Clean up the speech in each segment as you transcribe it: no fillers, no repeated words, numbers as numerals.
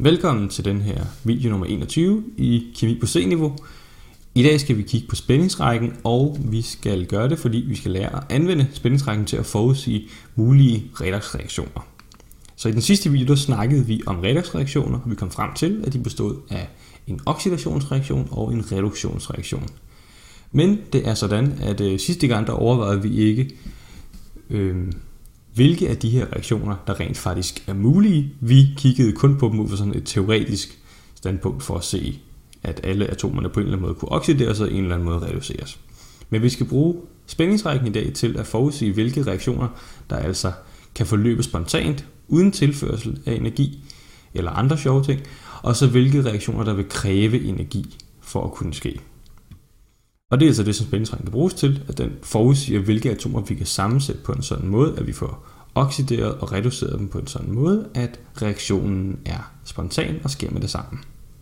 Velkommen til den her video nummer 21 i Kemi på C-niveau. I dag skal vi kigge på spændingsrækken, og vi skal gøre det, fordi vi skal lære at anvende spændingsrækken til at forudsige mulige redoxreaktioner. Så i den sidste video der snakkede vi om redoxreaktioner, og vi kom frem til, at de bestod af en oxidationsreaktion og en reduktionsreaktion. Men det er sådan, at sidste gang der overvejede vi ikke, hvilke af de her reaktioner, der rent faktisk er mulige. Vi kiggede kun på dem ud fra sådan et teoretisk standpunkt for at se, at alle atomerne på en eller anden måde kunne oxideres og en eller anden måde reduceres. Men vi skal bruge spændingsrækken i dag til at forudsige, hvilke reaktioner, der altså kan forløbe spontant, uden tilførsel af energi eller andre sjove ting, og så hvilke reaktioner, der vil kræve energi for at kunne ske. Og det er altså det, som spændingsrækken kan bruges til, at den forudsiger, hvilke atomer vi kan sammensætte på en sådan måde, at vi får oxideret og reduceret dem på en sådan måde, at reaktionen er spontan og sker med det samme.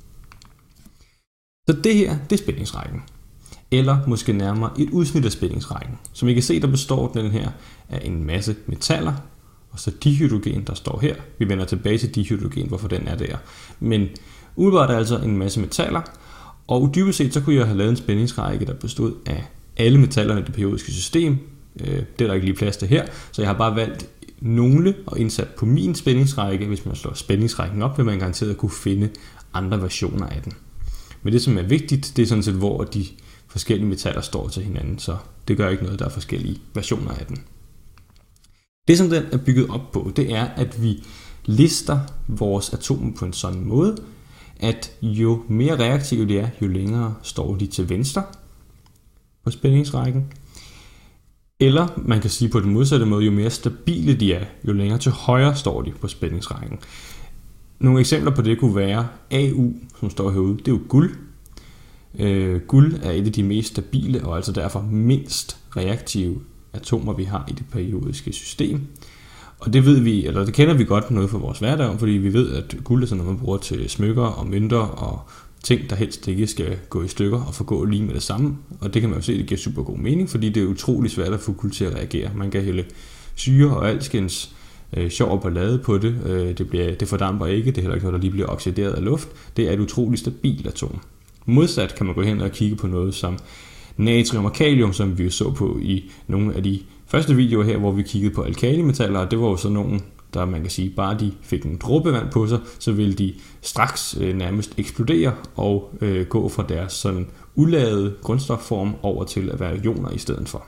Så det her, det er spændingsrækken. Eller måske nærmere et udsnit af spændingsrækken. Som I kan se, der består den her af en masse metaller, og så dihydrogen, der står her. Vi vender tilbage til dihydrogen, hvorfor den er der. Men umiddelbart er altså en masse metaller, og dybest set så kunne jeg have lavet en spændingsrække, der bestod af alle metallerne i det periodiske system. Det er der ikke lige plads til her, så jeg har bare valgt nogle og indsat på min spændingsrække. Hvis man slår spændingsrækken op, vil man garanteret kunne finde andre versioner af den. Men det, som er vigtigt, det er sådan set, hvor de forskellige metaller står til hinanden, så det gør ikke noget, der er forskellige versioner af den. Det, som den er bygget op på, det er, at vi lister vores atomer på en sådan måde, at jo mere reaktive de er, jo længere står de til venstre på spændingsrækken. Eller man kan sige på den modsatte måde, jo mere stabile de er, jo længere til højre står de på spændingsrækken. Nogle eksempler på det kunne være AU, som står herude, det er jo guld. Guld er et af de mest stabile og altså derfor mindst reaktive atomer, vi har i det periodiske system. Og det ved vi, eller det kender vi godt noget fra vores hverdag om, fordi vi ved, at guld er sådan noget, man bruger til smykker og mønter og ting, der helst ikke skal gå i stykker og forgå lige med det samme. Og det kan man jo se, det giver super god mening, fordi det er utrolig svært at få guld til at reagere. Man kan hælde syre og alskens sjov og ballade på det. Det fordamper ikke, det er heller ikke noget, der lige bliver oxideret af luft. Det er et utroligt stabilt atom. Modsat kan man gå hen og kigge på noget som natrium og kalium, som vi så på i nogle af de første videoer her, hvor vi kiggede på alkalimetaller, og det var jo sådan nogle, der man kan sige, bare de fik en dråbe vand på sig, så ville de straks nærmest eksplodere og gå fra deres sådan uladede grundstofform over til at være ioner i stedet for.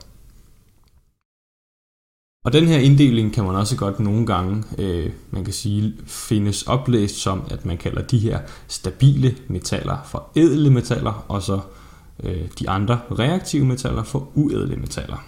Og den her inddeling kan man også godt nogle gange, man kan sige, findes oplæst som, at man kalder de her stabile metaller for ædle metaller, og så de andre reaktive metaller for uædle metaller.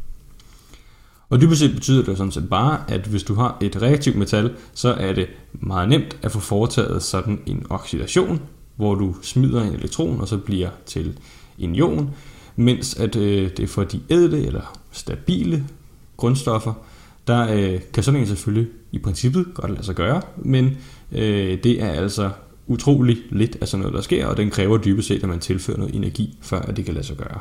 Og dybest set betyder det sådan set bare, at hvis du har et reaktivt metal, så er det meget nemt at få foretaget sådan en oxidation, hvor du smider en elektron, og så bliver til en ion, mens at det for de ædle eller stabile grundstoffer, der kan sådan en selvfølgelig i princippet godt lade sig gøre, men det er altså utrolig lidt af sådan noget, der sker, og den kræver dybest set, at man tilfører noget energi, før at det kan lade sig gøre.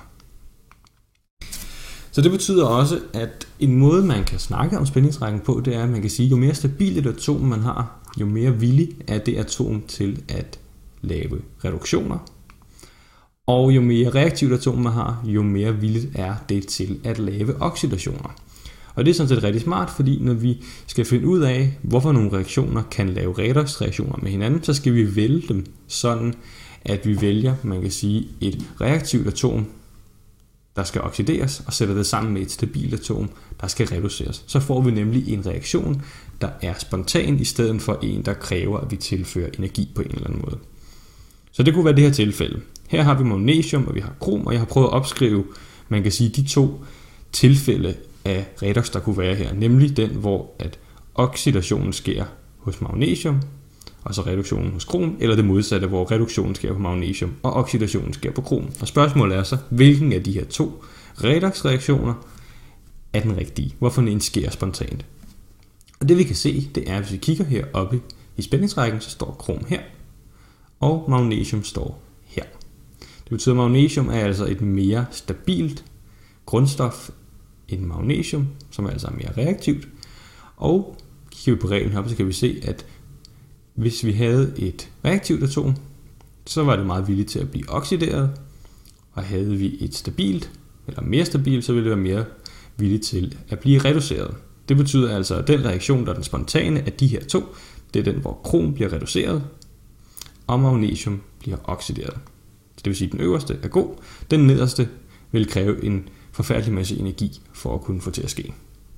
Så det betyder også, at en måde, man kan snakke om spændingsrækken på, det er, at man kan sige, jo mere stabilt et atom man har, jo mere villig er det atom til at lave reduktioner. Og jo mere reaktivt atom man har, jo mere villigt er det til at lave oxidationer. Og det er sådan set rigtig smart, fordi når vi skal finde ud af, hvorfor nogle reaktioner kan lave redoxreaktioner med hinanden, så skal vi vælge dem sådan, at vi vælger, man kan sige, et reaktivt atom, der skal oxideres, og sætter det sammen med et stabilt atom, der skal reduceres. Så får vi nemlig en reaktion, der er spontan, i stedet for en, der kræver, at vi tilfører energi på en eller anden måde. Så det kunne være det her tilfælde. Her har vi magnesium, og vi har krom, og jeg har prøvet at opskrive, man kan sige, de to tilfælde af redox, der kunne være her. Nemlig den, hvor at oxidationen sker hos magnesium, og så reduktionen hos krom, eller det modsatte, hvor reduktionen sker på magnesium, og oxidationen sker på krom. Og spørgsmålet er så, hvilken af de her to redoxreaktioner er den rigtige? Hvorfor en sker spontant? Og det vi kan se, det er, hvis vi kigger her oppe i spændingsrækken, så står krom her, og magnesium står her. Det betyder, at magnesium er altså et mere stabilt grundstof end magnesium, som altså er mere reaktivt. Og kigger vi på reglen her, så kan vi se, at Hvis vi havde et reaktivt atom, så var det meget villigt til at blive oxideret, og havde vi et stabilt, eller mere stabilt, så ville det være mere villigt til at blive reduceret. Det betyder altså, at den reaktion, der er den spontane af de her to, det er den, hvor krom bliver reduceret, og magnesium bliver oxideret. Det vil sige, at den øverste er god, den nederste vil kræve en forfærdelig masse energi for at kunne få til at ske.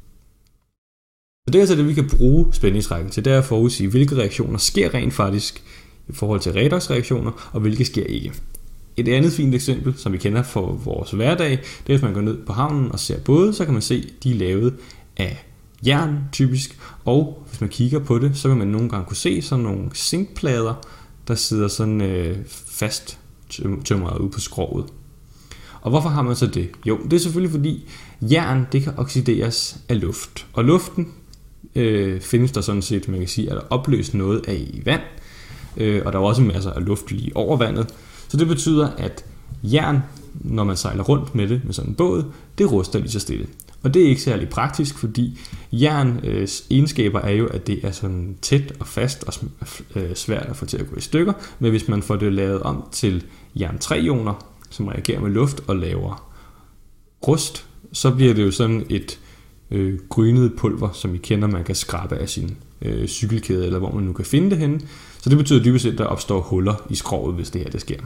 Så det er altså det, vi kan bruge spændingsrækken til, det er at forudsige, hvilke reaktioner sker rent faktisk i forhold til redoxreaktioner, og hvilke sker ikke. Et andet fint eksempel, som vi kender fra vores hverdag, det er, hvis man går ned på havnen og ser både, så kan man se, at de er lavet af jern typisk, og hvis man kigger på det, så vil man nogle gange kunne se sådan nogle zinkplader, der sidder sådan fast tømret ude på skroget. Og hvorfor har man så det? Jo, det er selvfølgelig fordi jern, det kan oxideres af luft, og luften findes der sådan set, man kan sige, at der opløst noget af i vand, og der er også masser af luft lige over vandet. Så det betyder, at jern, når man sejler rundt med det med sådan en båd, det ruster lige så stille. Og det er ikke særlig praktisk, fordi jerns egenskaber er jo, at det er sådan tæt og fast og svært at få til at gå i stykker. Men hvis man får det lavet om til jern-3-ioner, som reagerer med luft og laver rust, så bliver det jo sådan et grynet pulver, som I kender, man kan skrabe af sin cykelkæde, eller hvor man nu kan finde det henne. Så det betyder dybest set, at der opstår huller i skroget, hvis det her det sker.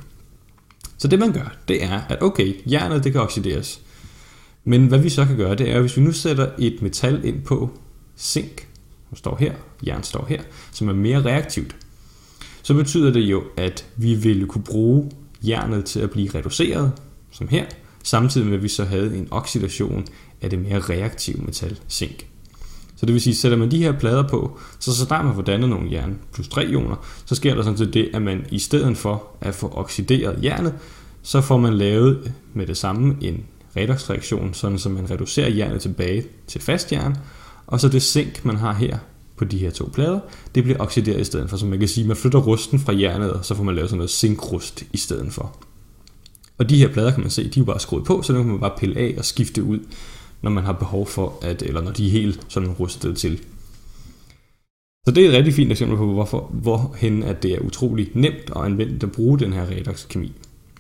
Så det man gør, det er, at okay, jernet det kan oxideres. Men hvad vi så kan gøre, det er, hvis vi nu sætter et metal ind på zink, som står her, jern står her, som er mere reaktivt, så betyder det jo, at vi ville kunne bruge jernet til at blive reduceret, som her, samtidig med at vi så havde en oxidation af det mere reaktive metal zink. Så det vil sige, sætter man de her plader på, så snart man får dannet nogle jern plus 3 ioner, så sker der sådan set det, at man i stedet for at få oxideret jernet, så får man lavet med det samme en redoxreaktion, sådan så man reducerer jernet tilbage til fast jern, og så det zink, man har her på de her to plader, det bliver oxideret i stedet for. Så man kan sige, at man flytter rusten fra jernet, og så får man lavet sådan noget zinkrust i stedet for. Og de her plader kan man se, de er bare skruet på, så nu kan man bare pille af og skifte ud, når man har behov for, eller når de er helt sådan rustet til. Så det er et rigtig fint eksempel på, hvorhen at det er utrolig nemt og anvendeligt at bruge den her redoxkemi.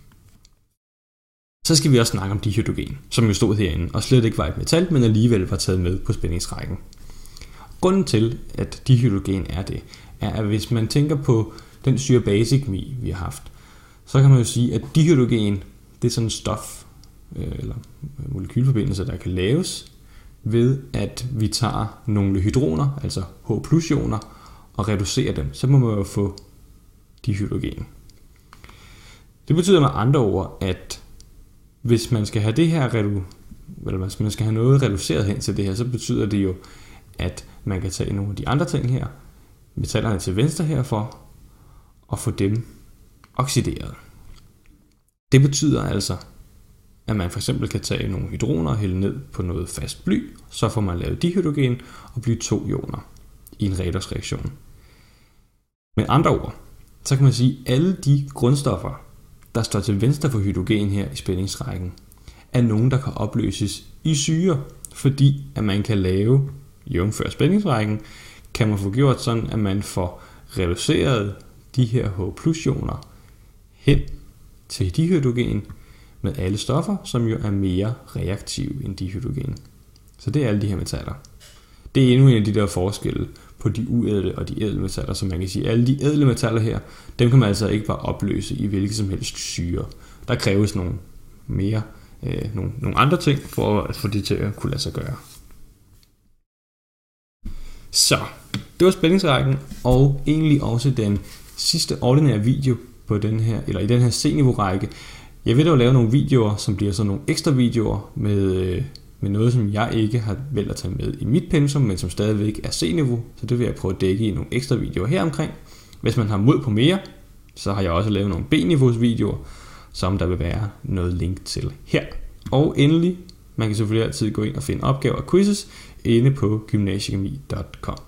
Så skal vi også snakke om dihydrogen, som jo stod herinde, og slet ikke var et metal, men alligevel var taget med på spændingsrækken. Grunden til, at dihydrogen er det, er, at hvis man tænker på den syre-base-kemi, vi har haft, så kan man jo sige, at dihydrogen, det er sådan et stof, eller molekylforbindelser, der kan laves ved, at vi tager nogle hydroner, altså H+-ioner, og reducerer dem. Så må man jo få dihydrogen. Det betyder med andre ord, at hvis man skal have det her eller hvis man skal have noget reduceret hen til det her, så betyder det jo, at man kan tage nogle af de andre ting her, metallerne til venstre herfor, og få dem oxideret. Det betyder altså, at man for eksempel kan tage nogle hydroner og hælde ned på noget fast bly, så får man lavet dihydrogen og bly 2-ioner i en redoxreaktion. Med andre ord, så kan man sige, at alle de grundstoffer, der står til venstre for hydrogen her i spændingsrækken, er nogen, der kan opløses i syre, fordi at man kan lave, jævnfør spændingsrækken, kan man få gjort sådan, at man får reduceret de her H+-ioner hen til dihydrogen med alle stoffer, som jo er mere reaktive end dihydrogen. Så det er alle de her metaller. Det er endnu en af de der forskelle på de uædle og de ædle metaller, som man kan sige. Alle de ædle metaller her, dem kan man altså ikke bare opløse i hvilket som helst syre. Der kræves nogle andre ting for at få det til at kunne lade sig gøre. Så, det var spændingsrækken, og egentlig også den sidste ordinære video på den her, eller i den her C-niveau-række. Jeg vil dog lave nogle videoer, som bliver sådan nogle ekstra videoer med noget, som jeg ikke har valgt at tage med i mit pensum, men som stadigvæk er C-niveau, så det vil jeg prøve at dække i nogle ekstra videoer her omkring. Hvis man har mod på mere, så har jeg også lavet nogle B-niveaus videoer, som der vil være noget link til her. Og endelig, man kan selvfølgelig altid gå ind og finde opgaver og quizzes inde på gymnasiekemi.com.